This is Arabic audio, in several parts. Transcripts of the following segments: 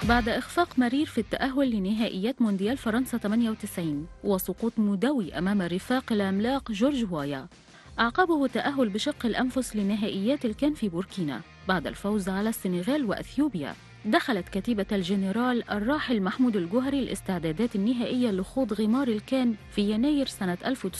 بعد إخفاق مرير في التأهل لنهائيات مونديال فرنسا 98 وسقوط مدوي أمام الرفاق العملاق جورج وايا، أعقبه تأهل بشق الأنفس لنهائيات الكان في بوركينا بعد الفوز على السنغال وأثيوبيا. دخلت كتيبة الجنرال الراحل محمود الجوهري الاستعدادات النهائية لخوض غمار الكان في يناير سنة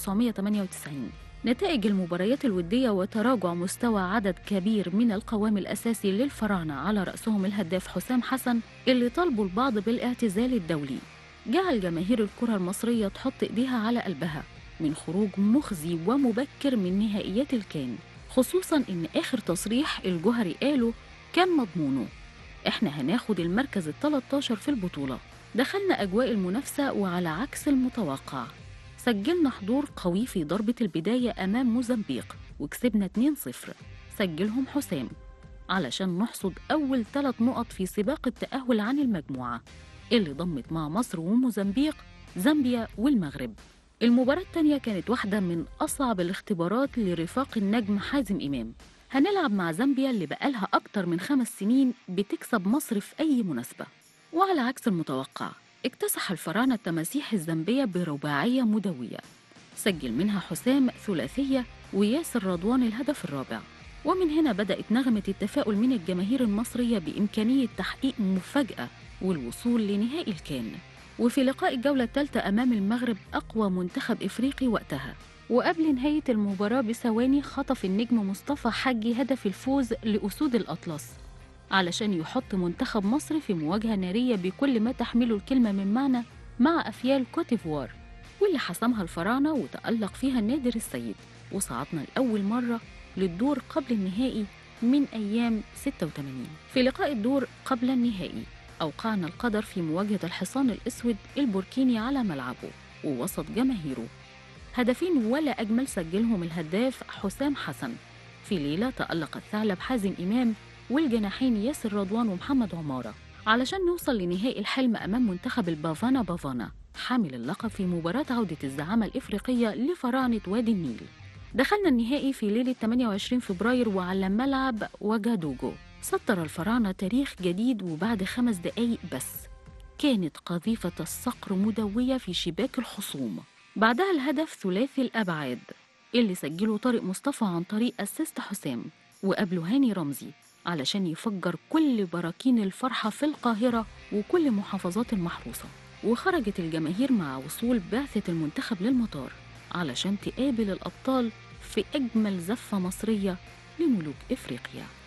1998. نتائج المباريات الودية وتراجع مستوى عدد كبير من القوام الأساسي للفراعنة على رأسهم الهداف حسام حسن اللي طالبوا البعض بالاعتزال الدولي، جعل جماهير الكرة المصرية تحط إيديها على قلبها من خروج مخزي ومبكر من نهائيات الكان، خصوصا إن آخر تصريح الجوهري قاله كان مضمونه: إحنا هناخد المركز ال13 في البطولة. دخلنا أجواء المنافسة وعلى عكس المتوقع سجلنا حضور قوي في ضربة البداية أمام موزمبيق وكسبنا 2-0، سجلهم حسام علشان نحصد أول 3 نقط في سباق التأهل عن المجموعة اللي ضمت مع مصر وموزمبيق زامبيا والمغرب. المباراة التانية كانت واحدة من أصعب الاختبارات لرفاق النجم حازم إمام. هنلعب مع زامبيا اللي بقالها أكتر من 5 سنين بتكسب مصر في أي مناسبة، وعلى عكس المتوقع اكتسح الفراعنة التماسيح الزامبية برباعية مدوية، سجل منها حسام ثلاثية وياسر رضوان الهدف الرابع. ومن هنا بدأت نغمة التفاؤل من الجماهير المصرية بإمكانية تحقيق مفاجأة والوصول لنهائي الكان. وفي لقاء الجولة الثالثة أمام المغرب أقوى منتخب إفريقي وقتها، وقبل نهاية المباراة بثواني خطف النجم مصطفى حجي هدف الفوز لأسود الأطلس علشان يحط منتخب مصر في مواجهة نارية بكل ما تحمله الكلمة من معنى مع أفيال كوتيفوار، واللي حسمها الفراعنة وتألق فيها نادر السيد، وصعدنا لأول مرة للدور قبل النهائي من أيام 86. في لقاء الدور قبل النهائي أوقعنا القدر في مواجهة الحصان الأسود البوركيني على ملعبه ووسط جماهيره، هدفين ولا أجمل سجلهم الهداف حسام حسن في ليلة تألق الثعلب حازم إمام والجناحين ياسر رضوان ومحمد عمارة علشان نوصل لنهائي الحلم أمام منتخب البافانا بافانا حامل اللقب في مباراة عودة الزعامة الإفريقية لفراعنة وادي النيل. دخلنا النهائي في ليلة 28 فبراير وعلى ملعب وجادوجو. سطر الفراعنة تاريخ جديد، وبعد 5 دقايق بس كانت قذيفة الصقر مدوية في شباك الخصوم. بعدها الهدف ثلاثي الأبعاد اللي سجله طارق مصطفى عن طريق أسيست حسام، وقبله هاني رمزي علشان يفجر كل براكين الفرحة في القاهرة وكل محافظات المحروسة. وخرجت الجماهير مع وصول بعثة المنتخب للمطار علشان تقابل الأبطال في أجمل زفة مصرية لملوك إفريقيا.